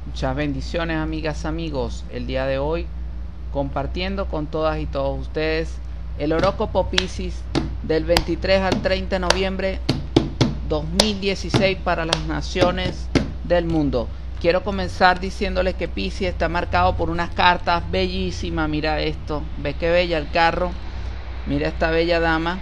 Muchas bendiciones, amigas, amigos. El día de hoy compartiendo con todas y todos ustedes el horóscopo Piscis del 23 al 30 de noviembre 2016 para las naciones del mundo. Quiero comenzar diciéndoles que Piscis está marcado por unas cartas bellísimas. Mira esto, ve qué bella el carro. Mira esta bella dama.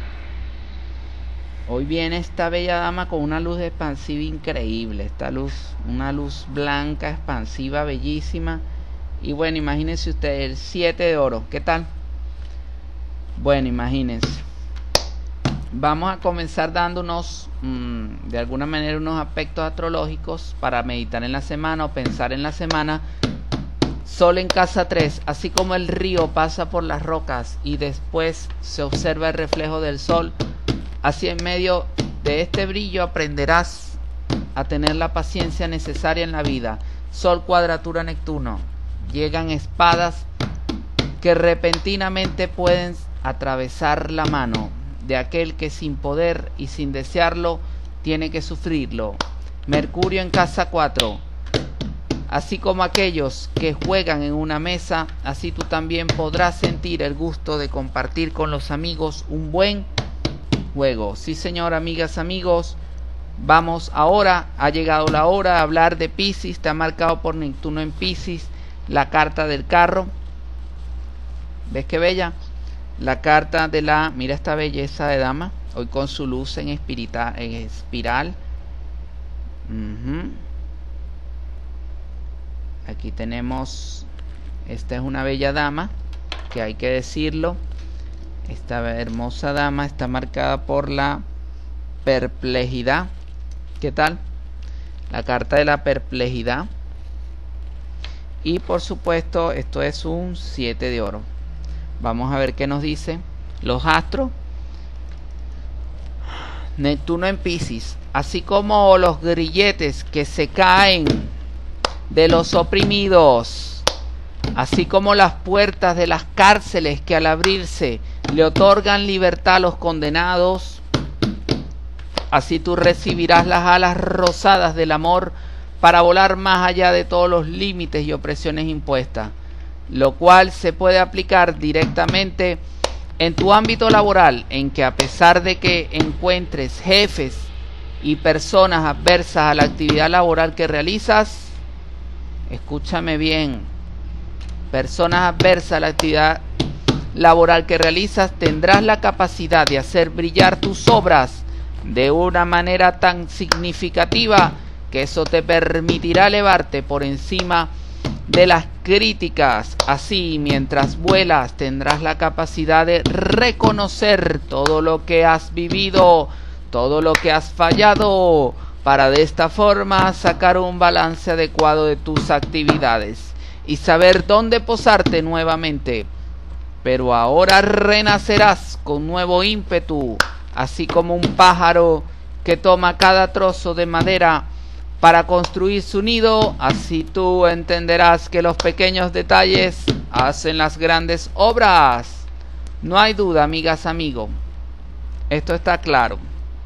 Hoy viene esta bella dama con una luz expansiva increíble. Esta luz, una luz blanca, expansiva, bellísima. Y bueno, imagínense ustedes, el 7 de oro. ¿Qué tal? Bueno, imagínense. Vamos a comenzar dándonos, de alguna manera, unos aspectos astrológicos para meditar en la semana o pensar en la semana. Sol en casa 3, así como el río pasa por las rocas y después se observa el reflejo del sol. Así en medio de este brillo aprenderás a tener la paciencia necesaria en la vida. Sol cuadratura Neptuno. Llegan espadas que repentinamente pueden atravesar la mano de aquel que sin poder y sin desearlo tiene que sufrirlo. Mercurio en casa 4. Así como aquellos que juegan en una mesa, así tú también podrás sentir el gusto de compartir con los amigos un buen juego. Sí, señor, amigas, amigos, vamos ahora, ha llegado la hora de hablar de Piscis. Está marcado por Neptuno en Piscis, la carta del carro. ¿Ves qué bella? La carta de la, mira esta belleza de dama, hoy con su luz en espiral. Aquí tenemos, esta es una bella dama, que hay que decirlo. Esta hermosa dama está marcada por la perplejidad. ¿Qué tal? La carta de la perplejidad. Y por supuesto, esto es un 7 de oro. Vamos a ver qué nos dice los astros. Neptuno en Piscis, así como los grilletes que se caen de los oprimidos, así como las puertas de las cárceles que al abrirse le otorgan libertad a los condenados, así tú recibirás las alas rosadas del amor para volar más allá de todos los límites y opresiones impuestas, lo cual se puede aplicar directamente en tu ámbito laboral, en que a pesar de que encuentres jefes y personas adversas a la actividad laboral que realizas, escúchame bien, personas adversas a la actividad laboral que realizas, tendrás la capacidad de hacer brillar tus obras de una manera tan significativa que eso te permitirá elevarte por encima de las críticas. Así, mientras vuelas, tendrás la capacidad de reconocer todo lo que has vivido, todo lo que has fallado, para de esta forma sacar un balance adecuado de tus actividades y saber dónde posarte nuevamente. Pero ahora renacerás con nuevo ímpetu, así como un pájaro que toma cada trozo de madera para construir su nido. Así tú entenderás que los pequeños detalles hacen las grandes obras. No hay duda, amigas, amigos. Esto está claro.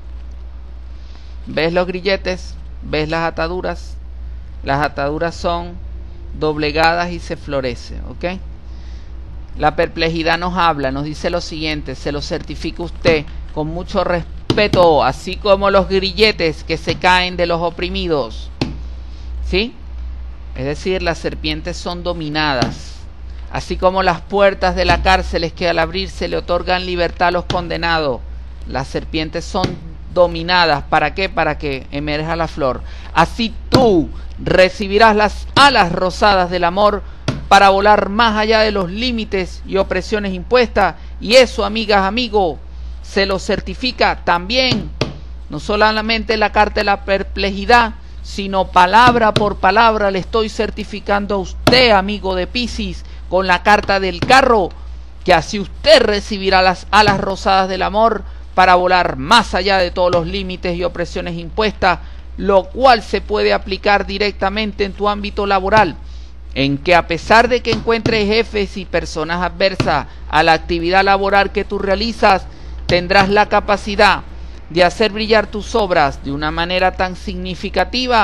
¿Ves los grilletes? ¿Ves las ataduras? Las ataduras son doblegadas y se florece, ¿ok? La perplejidad nos habla, nos dice lo siguiente, se lo certifica usted con mucho respeto, así como los grilletes que se caen de los oprimidos, ¿sí? Es decir, las serpientes son dominadas, así como las puertas de la cárcel es que al abrirse le otorgan libertad a los condenados. Las serpientes son dominadas, ¿para qué? Para que emerja la flor. Así tú recibirás las alas rosadas del amor para volar más allá de los límites y opresiones impuestas. Y eso, amigas, amigos, se lo certifica también, no solamente la carta de la perplejidad, sino palabra por palabra le estoy certificando a usted, amigo de Piscis, con la carta del carro, que así usted recibirá las alas rosadas del amor para volar más allá de todos los límites y opresiones impuestas, lo cual se puede aplicar directamente en tu ámbito laboral, en que a pesar de que encuentres jefes y personas adversas a la actividad laboral que tú realizas, tendrás la capacidad de hacer brillar tus obras de una manera tan significativa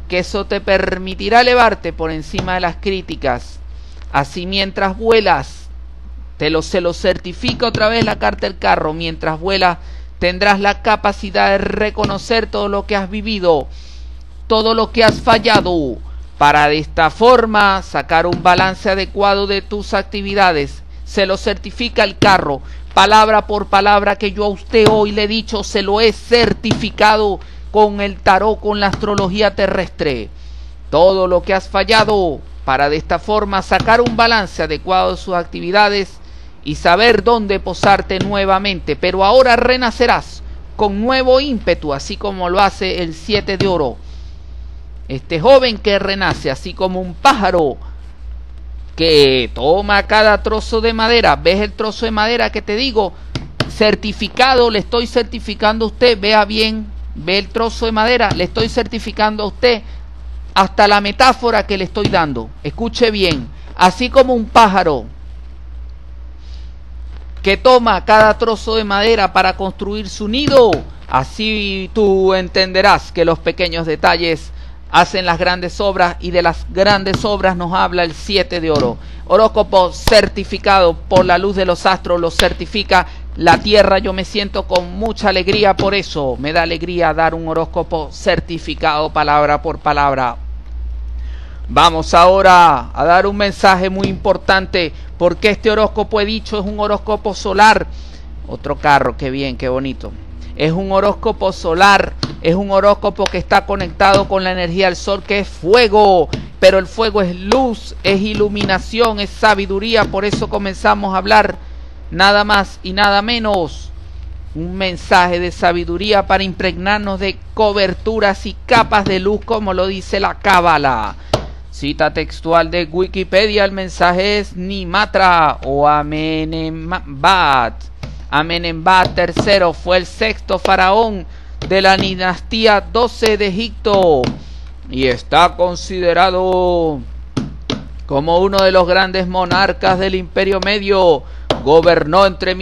que eso te permitirá elevarte por encima de las críticas. Así mientras vuelas, se lo certifica otra vez la carta del carro, mientras vuelas tendrás la capacidad de reconocer todo lo que has vivido, todo lo que has fallado, para de esta forma sacar un balance adecuado de tus actividades. Se lo certifica el carro, palabra por palabra que yo a usted hoy le he dicho, se lo he certificado con el tarot, con la astrología terrestre. Todo lo que has fallado, para de esta forma sacar un balance adecuado de sus actividades y saber dónde posarte nuevamente. Pero ahora renacerás con nuevo ímpetu, así como lo hace el 7 de oro. Este joven que renace así como un pájaro que toma cada trozo de madera. ¿Ves el trozo de madera que te digo? Certificado, le estoy certificando a usted. Vea bien, ve el trozo de madera, le estoy certificando a usted hasta la metáfora que le estoy dando. Escuche bien, así como un pájaro que toma cada trozo de madera para construir su nido, así tú entenderás que los pequeños detalles hacen las grandes obras, y de las grandes obras nos habla el 7 de oro. Horóscopo certificado por la luz de los astros, lo certifica la tierra. Yo me siento con mucha alegría por eso. Me da alegría dar un horóscopo certificado palabra por palabra. Vamos ahora a dar un mensaje muy importante, porque este horóscopo, he dicho, es un horóscopo solar. Otro carro, qué bien, qué bonito. Es un horóscopo solar, es un horóscopo que está conectado con la energía del sol, que es fuego, pero el fuego es luz, es iluminación, es sabiduría. Por eso comenzamos a hablar nada más y nada menos, un mensaje de sabiduría para impregnarnos de coberturas y capas de luz, como lo dice la Cábala. Cita textual de Wikipedia, el mensaje es Nimatra o Amenemhat. Amenemhat III fue el sexto faraón de la dinastía 12 de Egipto y está considerado como uno de los grandes monarcas del Imperio Medio. Gobernó entre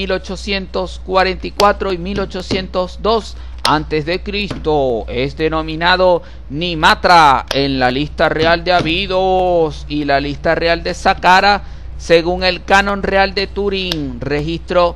1844 y 1802 antes de Cristo. Es denominado Nimatra en la lista real de Abidos y la lista real de Saqqara, según el canon real de Turín, registro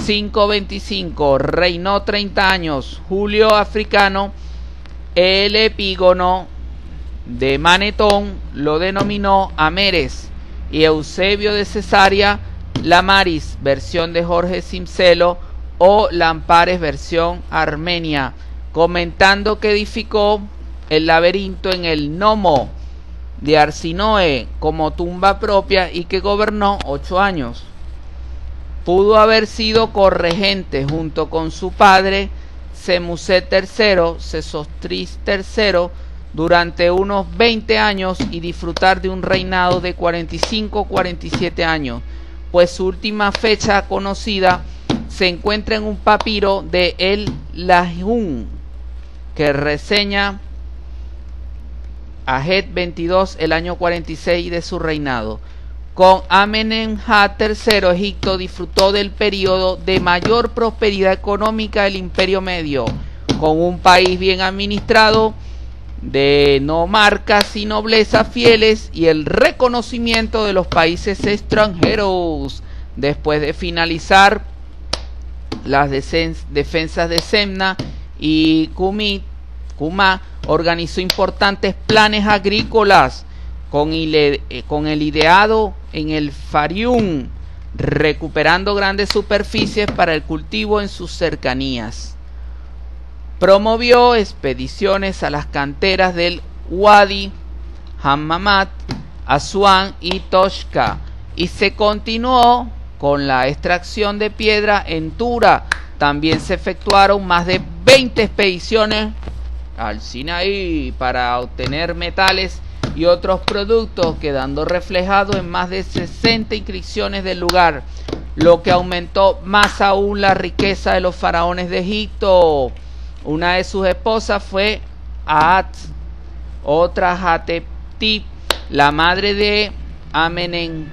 525. Reinó 30 años. Julio Africano, el epígono de Manetón, lo denominó Ameres, y Eusebio de Cesarea Lamaris, versión de Jorge Simcelo, o Lampares, versión armenia, comentando que edificó el laberinto en el Nomo de Arsinoe como tumba propia y que gobernó 8 años. Pudo haber sido corregente junto con su padre Semuset III, Sesostris III, durante unos 20 años y disfrutar de un reinado de 45-47 años, pues su última fecha conocida se encuentra en un papiro de El Lahun, que reseña a Het 22, el año 46 de su reinado. Con Amenemhat III, Egipto disfrutó del periodo de mayor prosperidad económica del Imperio Medio, con un país bien administrado, de nomarcas y nobleza fieles, y el reconocimiento de los países extranjeros. Después de finalizar las defensas de Semna y Cumá, organizó importantes planes agrícolas con el ideado en el Farium, recuperando grandes superficies para el cultivo en sus cercanías. Promovió expediciones a las canteras del Wadi, Hammamat, Asuán y Toshka, y se continuó con la extracción de piedra en Tura. También se efectuaron más de 20 expediciones al Sinaí para obtener metales y otros productos, quedando reflejado en más de 60 inscripciones del lugar, lo que aumentó más aún la riqueza de los faraones de Egipto. Una de sus esposas fue Aat, otra Hateptip, la madre de Amenemhat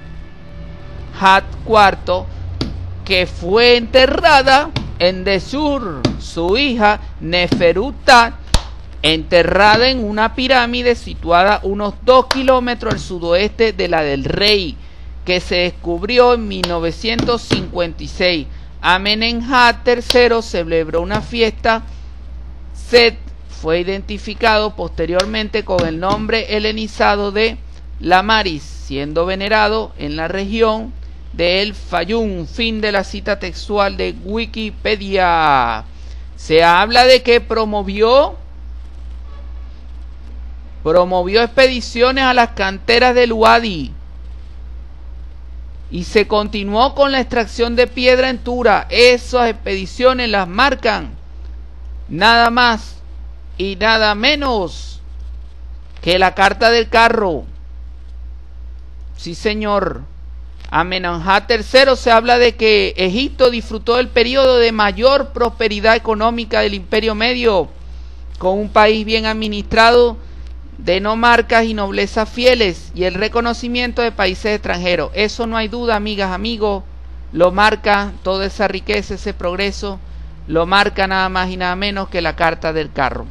IV, que fue enterrada en Deshur. Su hija Neferutat enterrada en una pirámide situada unos 2 kilómetros al sudoeste de la del Rey, que se descubrió en 1956. Amenemhat III celebró una fiesta. Set fue identificado posteriormente con el nombre helenizado de Lamaris, siendo venerado en la región de El Fayum. Fin de la cita textual de Wikipedia. Se habla de que promovió expediciones a las canteras del Wadi y se continuó con la extracción de piedra en Tura. Esas expediciones las marcan nada más y nada menos que la carta del carro. Sí, señor. Amenemhat III se habla de que Egipto disfrutó del periodo de mayor prosperidad económica del Imperio Medio, con un país bien administrado, de nomarcas y noblezas fieles, y el reconocimiento de países extranjeros. Eso no hay duda, amigas, amigos, lo marca toda esa riqueza, ese progreso, lo marca nada más y nada menos que la carta del carro.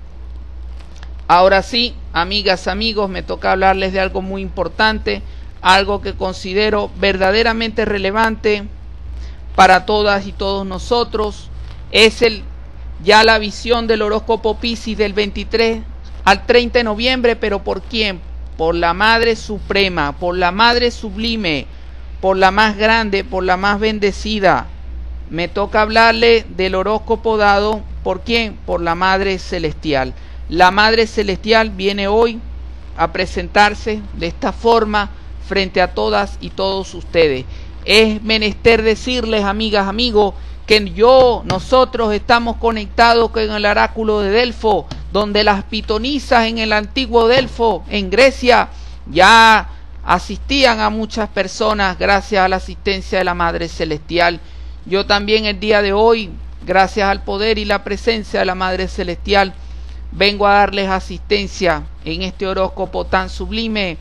Ahora sí, amigas, amigos, me toca hablarles de algo muy importante, algo que considero verdaderamente relevante para todas y todos nosotros. Es ya la visión del horóscopo Piscis del 23 al 30 de noviembre, pero ¿por quién? Por la Madre Suprema, por la Madre Sublime, por la más grande, por la más bendecida. Me toca hablarle del horóscopo dado, ¿por quién? Por la Madre Celestial. La Madre Celestial viene hoy a presentarse de esta forma frente a todas y todos ustedes. Es menester decirles, amigas, amigos, que nosotros estamos conectados con el oráculo de Delfo, donde las pitonisas en el antiguo Delfo, en Grecia, ya asistían a muchas personas gracias a la asistencia de la Madre Celestial. Yo también el día de hoy, gracias al poder y la presencia de la Madre Celestial, vengo a darles asistencia en este horóscopo tan sublime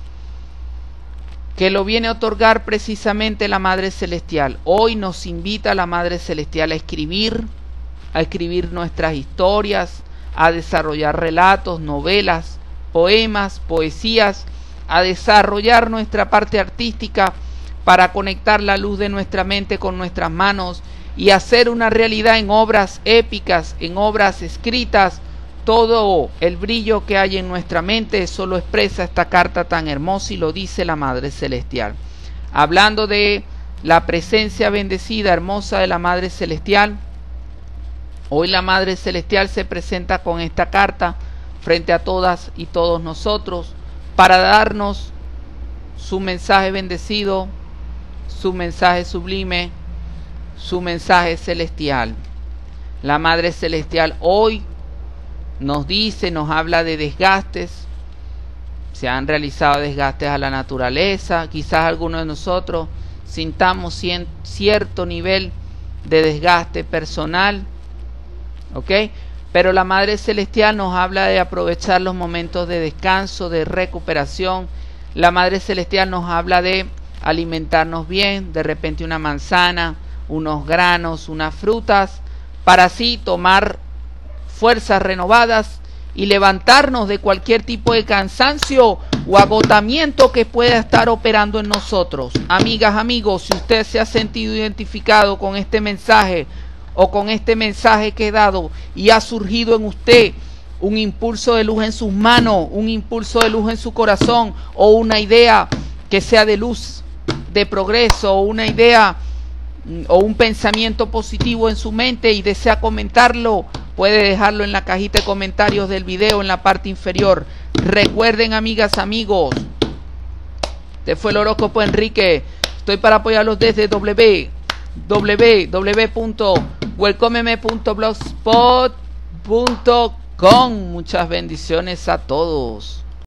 que lo viene a otorgar precisamente la Madre Celestial. Hoy nos invita la Madre Celestial a escribir nuestras historias, a desarrollar relatos, novelas, poemas, poesías, a desarrollar nuestra parte artística para conectar la luz de nuestra mente con nuestras manos y hacer una realidad en obras épicas, en obras escritas. Todo el brillo que hay en nuestra mente solo expresa esta carta tan hermosa y lo dice la Madre Celestial. Hablando de la presencia bendecida, hermosa de la Madre Celestial, hoy la Madre Celestial se presenta con esta carta frente a todas y todos nosotros para darnos su mensaje bendecido, su mensaje sublime, su mensaje celestial. La Madre Celestial hoy nos dice, nos habla de desgastes. Se han realizado desgastes a la naturaleza. Quizás algunos de nosotros sintamos cierto nivel de desgaste personal, ¿ok? Pero la Madre Celestial nos habla de aprovechar los momentos de descanso, de recuperación. La Madre Celestial nos habla de alimentarnos bien, de repente una manzana, unos granos, unas frutas, para así tomar fuerzas renovadas y levantarnos de cualquier tipo de cansancio o agotamiento que pueda estar operando en nosotros. Amigas, amigos, si usted se ha sentido identificado con este mensaje o con este mensaje que he dado y ha surgido en usted un impulso de luz en sus manos, un impulso de luz en su corazón o una idea que sea de luz, de progreso, o una idea o un pensamiento positivo en su mente y desea comentarlo, puede dejarlo en la cajita de comentarios del video en la parte inferior. Recuerden, amigas, amigos, este fue el horóscopo Enrique. Estoy para apoyarlos desde www.welcomeme.blogspot.com. Muchas bendiciones a todos.